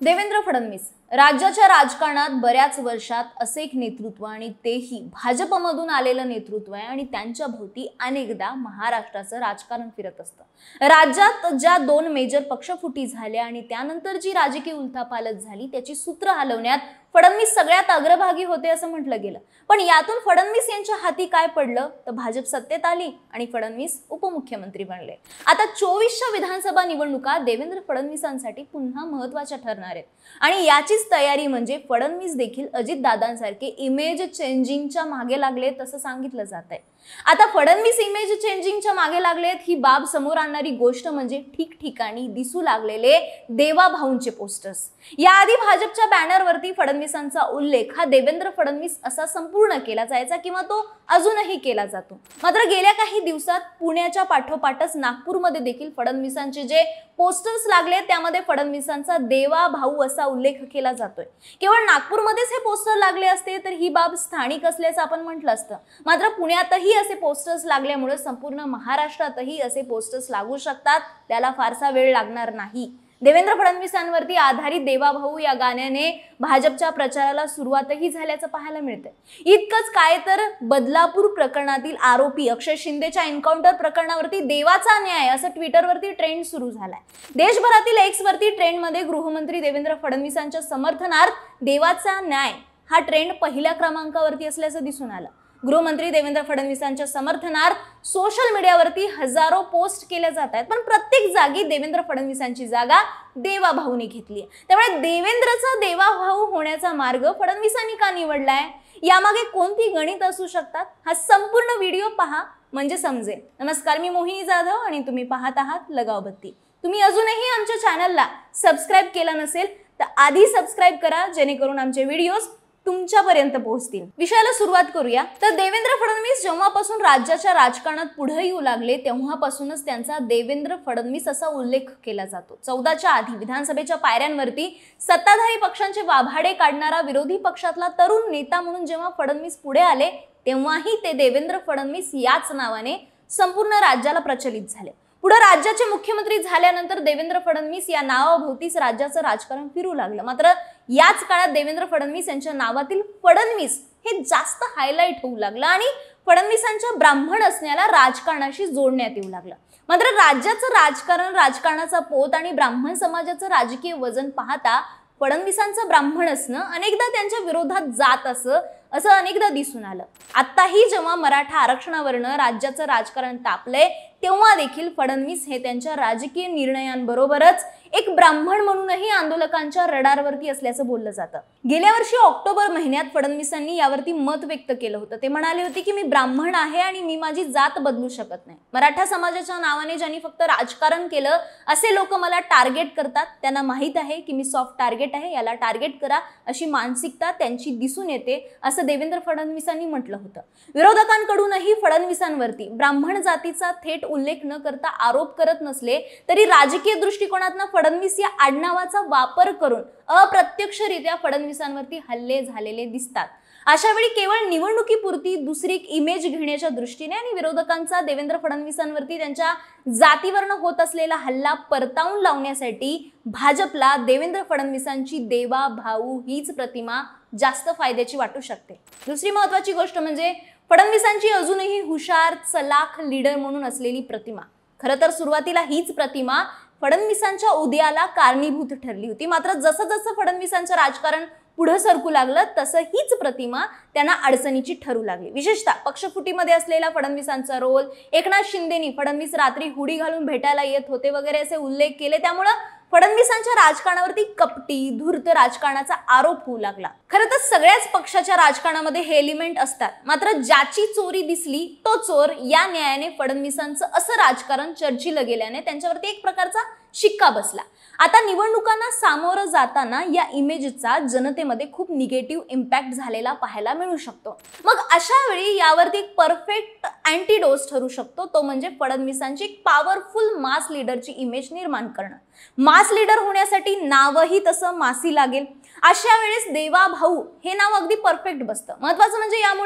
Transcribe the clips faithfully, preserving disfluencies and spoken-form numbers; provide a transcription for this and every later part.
देवेंद्र फडणवीस राज्याच्या राजकारणात बऱ्याच वर्षात असे एक नेतृत्व आणि तेही भाजपमधून आलेलं नेतृत्व आहे आणि त्यांच्या भोवती अनेकदा महाराष्ट्राचं राजकारण फिरत असतं। राज्यात ज्या दोन मेजर पक्षफुटी झाल्या आणि त्यानंतर जी राजकीय उलथापालथ झाली त्याची सूत्र हलवण्यात फडणवीस सगळ्यात अग्रभागी होते असं म्हटलं गेलं। पण यातून फडणवीस यांच्या हाती काय पडलं तर भाजप सत्तेत आली आणि फडणवीस उपमुख्यमंत्री बनले। आता चोवीसच्या विधानसभा निवडणुका देवेंद्र फडणवीसांसाठी पुन्हा महत्त्वाच्या ठरणार आहेत आणि याचीच तयारी म्हणजे फडणवीस देखील अजितदादांसारखे इमेज चेंजिंगच्या मागे लागलेत असं सांगितलं जात आहे। आता फडणवीस इमेज चेंजिंगच्या मागे लागलेत ही बाब समोर आणणारी गोष्ट म्हणजे ठिकठिकाणी दिसू लागलेले देवा भाऊंचे पोस्टर्स। याआधी भाजपच्या बॅनरवरती फडणवीसांचा उल्लेख हा देवेंद्र फडणवीस असा संपूर्ण केला जायचा किंवा तो अजूनही केला जातो। मात्र गेल्या काही दिवसात पुण्याच्या पाठोपाठच नागपूरमध्ये देखील फडणवीसांचे जे पोस्टर्स लागले त्यामध्ये फडणवीसांचा देवा भाऊ असा उल्लेख केला जातोय। केवळ नागपूरमध्येच हे पोस्टर लागले असते तर ही बाब स्थानिक असल्याचं आपण म्हटलं असतं, मात्र पुण्यातही असे पोस्टर्स लागल्यामुळे संपूर्ण महाराष्ट्रातही असे पोस्टर्स लागू शकतात, त्याला फारसा वेळ लागणार नाही। देवेंद्र फडणवीसांवरती आधारित देवा भाऊ या गाण्याने भाजपच्या प्रचाराला सुरुवातही झाल्याचं पाहायला मिळतंय। इतकंच काय तर बदलापूर प्रकरणातील आरोपी अक्षय शिंदेच्या एन्काउंटर प्रकरणावरती देवाचा न्याय असं ट्विटरवरती ट्रेंड सुरू झालाय। देशभरातील एक्स वरती ट्रेंडमध्ये गृहमंत्री देवेंद्र फडणवीसांच्या समर्थनार्थ देवाचा न्याय हा ट्रेंड पहिल्या क्रमांकावरती असल्याचं दिसून आलं। गृहमंत्री देवेंद्र फडणवीसांच्या समर्थनार्थ सोशल मीडियावरती हजारो पोस्ट केल्या जात आहेत, पण प्रत्येक जागी देवेंद्र फडणवीसांची जागा देवा भाऊने घेतली आहे। त्यामुळे देवेंद्रचा देवा भाऊ होण्याचा मार्ग फडणवीसांनी का निवडलाय यामागे कोणती गणित असू शकतात हा संपूर्ण व्हिडिओ पहा म्हणजे समजेल। नमस्कार, मी मोहिनी जाधव आणि तुम्ही पाहत आहात लगावबत्ती। तुम्ही अजूनही आमच्या चॅनलला सबस्क्राइब केलं नसेल तर आधी सबस्क्राइब करा जेणेकरून आमचे व्हिडिओज तुमच्यापर्यंत पोहोचतील। विषयाला सुरुवात करूया तर देवेंद्र फडणवीस जेव्हापासून राज्याच्या राजकारणात पुढे येऊ लागले तेव्हापासूनच त्यांचा देवेंद्र फडणवीस असा उल्लेख केला जातो। चौदाच्या आधी विधानसभेच्या पायऱ्यांवरती सत्ताधारी पक्षांचे वाभाडे काढणारा विरोधी पक्षातला तरुण नेता म्हणून जेव्हा फडणवीस पुढे आले तेव्हाही ते देवेंद्र फडणवीस याच नावाने संपूर्ण राज्याला प्रचलित झाले। पुढे राज्याचे मुख्यमंत्री झाल्यानंतर देवेंद्र फडणवीस या नावाभोवतीच राज्याचं राजकारण फिरू लागलं। मात्र याच काळात देवेंद्र फडणवीस यांच्या नावातील फडणवीस हे जास्त हायलाइट होऊ लागलं आणि फडणवीसांच्या ब्राह्मण असण्याला राजकारणाशी जोडण्यात येऊ लागलं। मात्र राज्याचं राजकारण, राजकारणाचा पोत आणि ब्राह्मण समाजाचं राजकीय वजन पाहता फडणवीसांचं ब्राह्मण असणं अनेकदा त्यांच्या विरोधात जात असं असं अनेकदा दिसून आलं। आताही जेव्हा मराठा आरक्षणावरनं राज्याचं राजकारण तापलंय तेव्हा देखील फडणवीस हे त्यांच्या राजकीय निर्णयांबरोबरच एक ब्राह्मण म्हणूनही आंदोलकांच्या रडारवरती असल्याचं बोललं जातं। गेल्या वर्षी ऑक्टोबर महिन्यात फडणवीसांनी यावरती मत व्यक्त केलं होतं। ते म्हणाले होते की मी ब्राह्मण आहे आणि मी माझी जात बदलू शकत नाही। मराठा समाजाच्या नावाने ज्यांनी फक्त राजकारण केलं असे लोक मला टार्गेट करतात, त्यांना माहित आहे की मी सॉफ्ट टार्गेट आहे, याला टार्गेट करा अशी मानसिकता त्यांची दिसून येते असं देवेंद्र फडणवीसांनी म्हटलं होतं। विरोधकांकडूनही फडणवीसांवरती ब्राह्मण जातीचा थेट उल्लेख न करता आरोप करत नसले तरी राजकीय दृष्टिकोनातून फडणवीस या आडनावाचा वापर करून अप्रत्यक्षरित्या फडणवीसांवरती हल्ले झालेले दिसतात। अशा वेळी केवळ निवडणुकीपुरती दुसरी एक इमेज घेण्याच्या दृष्टीने आणि विरोधकांचा देवेंद्र फडणवीसांवरती त्यांच्या जातीवरनं होत असलेला हल्ला परतावून लावण्यासाठी भाजपला देवेंद्र फडणवीसांची देवा भाऊ हीच प्रतिमा जास्त फायद्याची वाटू शकते। दुसरी महत्त्वाची गोष्ट म्हणजे फडणवीसांची अजूनही हुशार चलाख लीडर म्हणून असलेली प्रतिमा। खरं तर सुरुवातीला हीच प्रतिमा फडणवीसांच्या उदयाला कारणीभूत ठरली होती, मात्र जसं जसं फडणवीसांचं राजकारण पुढे सरकू लागलं तसं हीच प्रतिमा त्यांना अडचणीची ठरू लागली। विशेषतः पक्षफुटीमध्ये असलेला फडणवीसांचा रोल, एकनाथ शिंदेनी फडणवीस रात्री हुडी घालून भेटायला येत होते वगैरे असे उल्लेख केले, त्यामुळे फडणवीसांच्या राजकारणावरती कपटी धूर्त राजकारणाचा आरोप होऊ लागला। खरं तर सगळ्याच पक्षाच्या राजकारणामध्ये हे एलिमेंट असतात, मात्र ज्याची चोरी दिसली तो चोर या न्यायाने फडणवीसांचं असं राजकारण चर्चिलं गेल्याने त्यांच्यावरती एक प्रकारचा शिक्का बसला। आता निवडणुकांना सामोरं जाताना या इमेजचा जनतेमध्ये खूप निगेटिव्ह इम्पॅक्ट झालेला पाहायला मिळू शकतो। मग अशा वेळी यावरती एक परफेक्ट अँटीडोस ठरू शकतो, तो म्हणजे फडणवीसांची एक पॉवरफुल मास लीडरची इमेज निर्माण करणं। मास लीडर होण्यासाठी नावही तसं मासी लागेल। अशा वेळेस देवा भाऊ हे नाव अगदी परफेक्ट बसतं। महत्त्वाचं म्हणजे यामुळे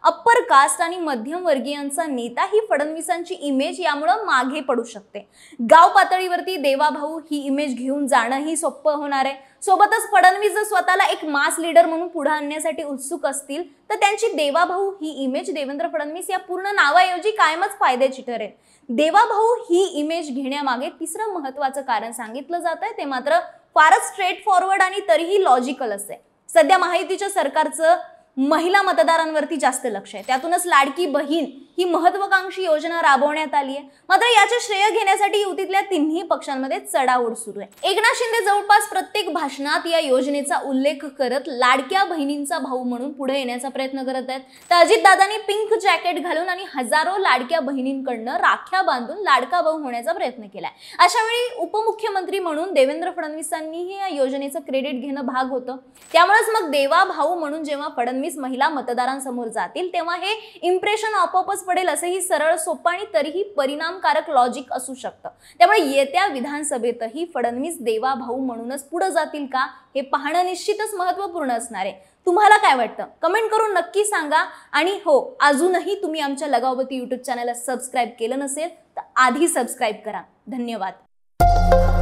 अप्पर कास्ट आणि मध्यम वर्गीयांचा नेता ही फडणवीसांची इमेज यामुळे मागे पडू शकते। गाव पातळीवरती देवाभाऊ ही इमेज घेऊन जाणं ही सोपं होणार आहे। सोबतच फडणवीस जर स्वतःला एक मास लीडर म्हणून पुढे आणण्यासाठी उत्सुक असतील तर त्यांची देवाभाऊ ही इमेज देवेंद्र फडणवीस या पूर्ण नावाऐवजी कायमच फायद्याची ठरेल। देवाभाऊ ही इमेज घेण्यामागे तिसरं महत्त्वाचं कारण सांगितलं जातंय ते मात्र फारच स्ट्रेट फॉरवर्ड आणि तरीही लॉजिकल असे। सध्या महायुतीच्या सरकारचं महिला मतदारांवरती जास्त लक्ष आहे, त्यातूनच लाडकी बहीण ही महत्त्वाकांक्षी योजना राबवण्यात आली आहे। मात्र याचे श्रेय घेण्यासाठी युतीतल्या तिन्ही पक्षांमध्ये चढाओढ सुरू आहे। एकनाथ शिंदे जवळपास प्रत्येक भाषणात या योजनेचा उल्लेख करत लाडक्या बहिणींचा भाऊ म्हणून पुढे येण्याचा प्रयत्न करत आहेत। तर अजितदादांनी पिंक जॅकेट घालून आणि हजारो लाडक्या बहिणींकडनं राख्या बांधून लाडका भाऊ होण्याचा प्रयत्न केलाय। अशा वेळी उपमुख्यमंत्री म्हणून देवेंद्र फडणवीसांनीही या योजनेचं क्रेडिट घेणं भाग होतं। त्यामुळेच मग देवा भाऊ म्हणून जेव्हा फडणवीस महिला मतदारांसमोर जातील तेव्हा हे इम्प्रेशन आपोआपच पडेल असेही सरळ सोपं आणि तरीही परिणामकारक लॉजिक असू शकतं। त्यामुळे येत्या विधानसभेतही फडणवीस देवा भाऊ म्हणूनच पुढे जातील का हे पाहणं निश्चितच महत्त्वपूर्ण असणार आहे। तुम्हाला काय वाटतं कमेंट करून नक्की सांगा। आणि हो, अजूनही तुम्ही आमच्या लगावती यूट्यूब चॅनलला सबस्क्राईब केलं नसेल तर आधी सबस्क्राईब करा। धन्यवाद।